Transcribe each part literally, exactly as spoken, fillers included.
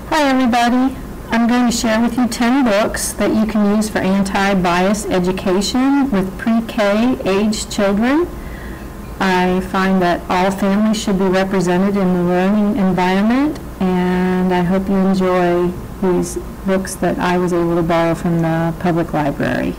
Hi everybody. I'm going to share with you ten books that you can use for anti-bias education with pre-K aged children. I find that all families should be represented in the learning environment, and I hope you enjoy these books that I was able to borrow from the public library.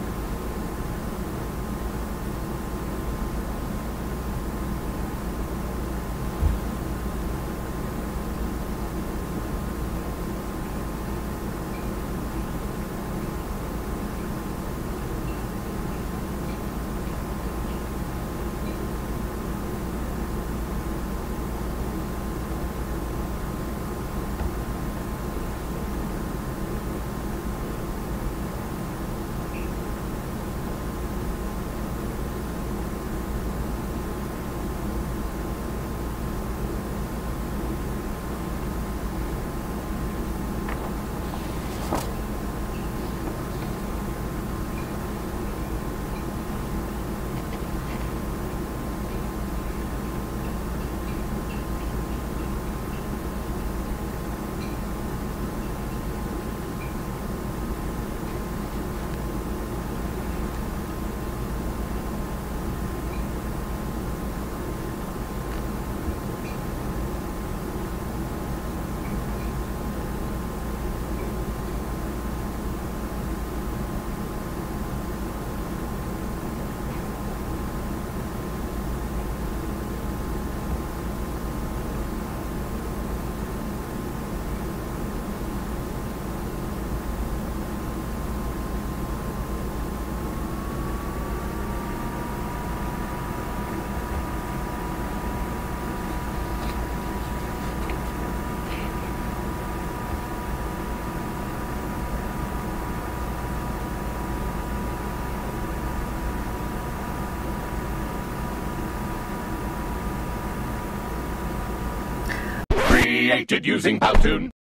Created using Powtoon.